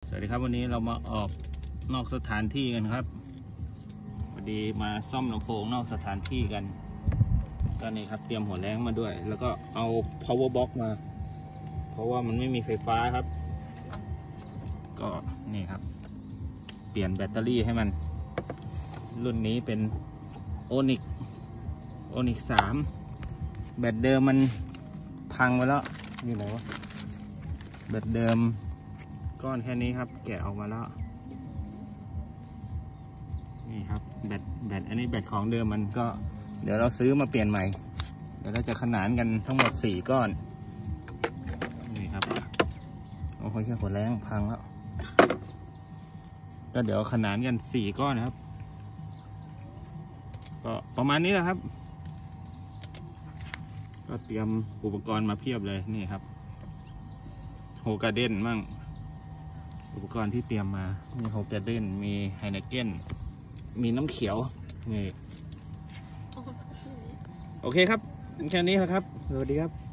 สวัสดีครับวันนี้เรามาออกนอกสถานที่กันครับพอดีมาซ่อมลำโพงนอกสถานที่กันก็นี่ครับเตรียมหัวแรงมาด้วยแล้วก็เอา power box มาเพราะว่ามันไม่มีไฟฟ้าครับก็นี่ครับเปลี่ยนแบตเตอรี่ให้มันรุ่นนี้เป็น Onyx 3แบตเดิมมันพังไปแล้วนี่ไหนวะแบตเดิมก้อนแค่นี้ครับแกะออกมาแล้วนี่ครับแบตอันนี้แบตของเดิมมันก็เดี๋ยวเราซื้อมาเปลี่ยนใหม่เดี๋ยวเราจะขนานกันทั้งหมด4ก้อนนี่ครับโอ้โหแค่หัวแรงพังแล้วก็เดี๋ยวขนานกัน4ก้อนนะครับก็ประมาณนี้แหละครับก็เตรียมอุปกรณ์มาเพียบเลยนี่ครับโฮกาเด้นมั่งอุปกรณ์ที่เตรียมมามีโฮกาเด้นมีไฮเนเก้นมีน้ำเขียวนี่โอเคครับแค่นี้ครับสวัสดีครับ